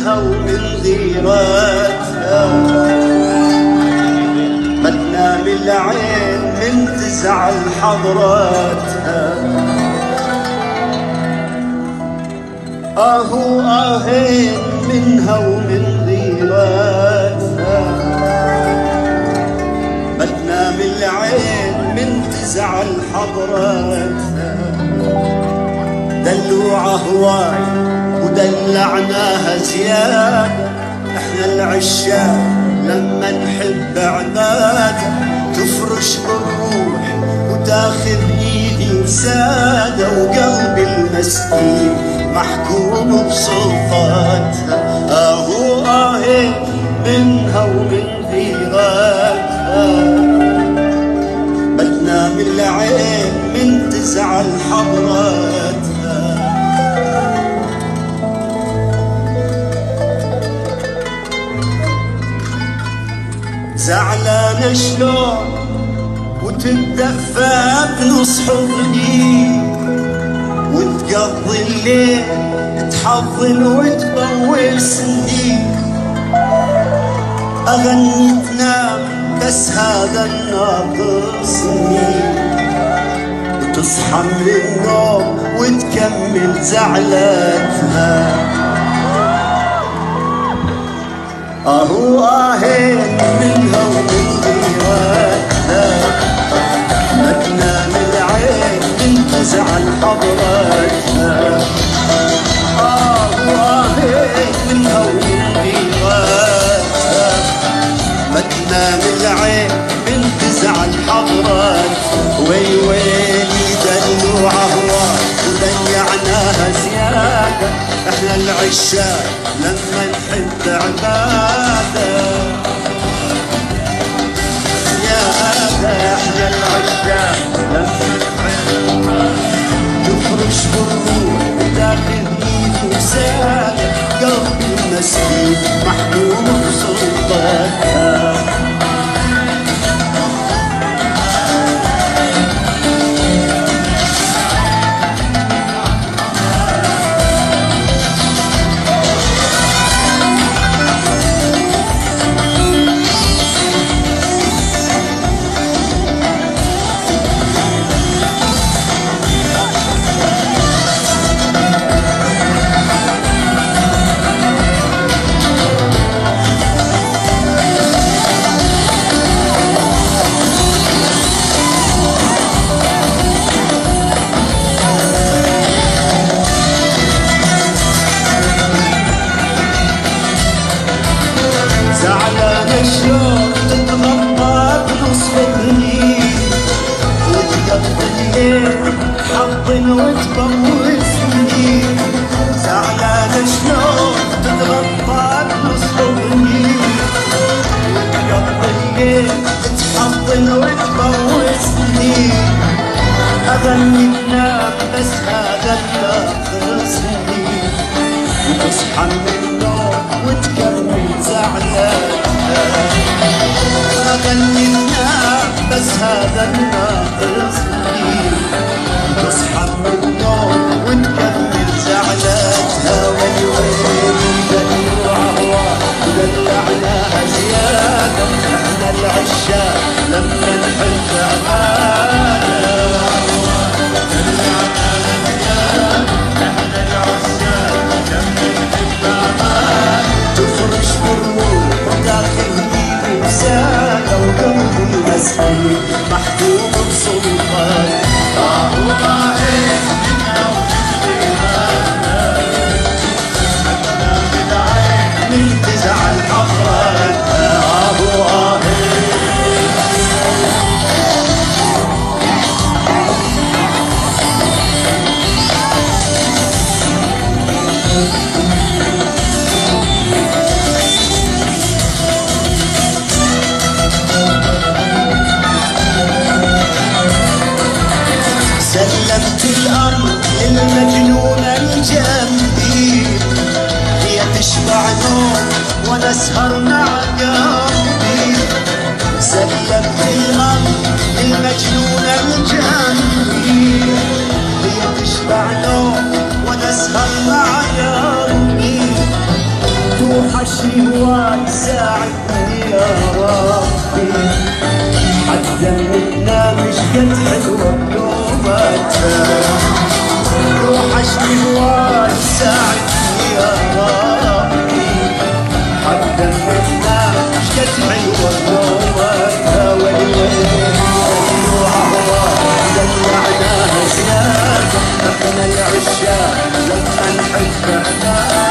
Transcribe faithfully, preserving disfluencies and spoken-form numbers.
منها ومن غيراتها، ما تنام العين من تزعل حضراتها. آهو آهين منها ومن غيراتها، ما تنام العين من تزعل حضراتها. دلوعة هواي ودلعناها زيادة، احنا العشاق لما نحب عبادة، تفرش بالروح وتاخذ ايدي وسادة، وقلبي المسكين محكوم بسلطاتها. اهو اهين منها ومن غيراتها، ما تنام العين من تزعل حضراتها. زعلانة شلون وتتدفى بنص حضني، وتقضي الليل تحضن وتبوسني. أغني تنام بس هذا ناقصني، وتصحى من النوم وتكمل زعلاتها. اهو اهين منها ومن غيراتها، ما تنام العين من تزعل حضراتها. اهو اهين منها ومن غيراتها، ما تنام العين من تزعل حضراتها. وي ويلي دلوعة هواي وضيعناها زيادة، احنا العشاق لما نحب عبادة زيادة. احنا العشاق لما نحب تفرش بالروح وتاخذ ايد وسادة، قلبي المسكين محكوم بسلطاتها. زعلانة شلون تتغطى بنص حضني، وتقضي الليل تحضن وتبوسني. زعلانة شلون تتغطى بنص حضني، وتقضي الليل تحضن وتبوسني. أغني تنام بس هذا ناقصني، وتصحى من النوم وتكمل زعلاتها. أغني تنام بس هذا ناقصني، تصحى من النوم وتكمل زعلاتها. وي ويلي دلوعة ودلعناها زيادة، احنا العشاق لما نحب عبادة. تفرش بالروح وتاخذ ايدي وسادة، وقلبي المسكين محكوم بسلطاتها. اهو اهين منها ومن غيراتها، ما تنام العين من تزعل حضراتها. اهو اهين سلمت الأمر للمجنونة الجنبي، هي تشبع نوم وأنا أسهر مع قلبي. سلمت الأمر للمجنونة الجنبي، هي تشبع نوم وأنا أسهر مع قلبي. منها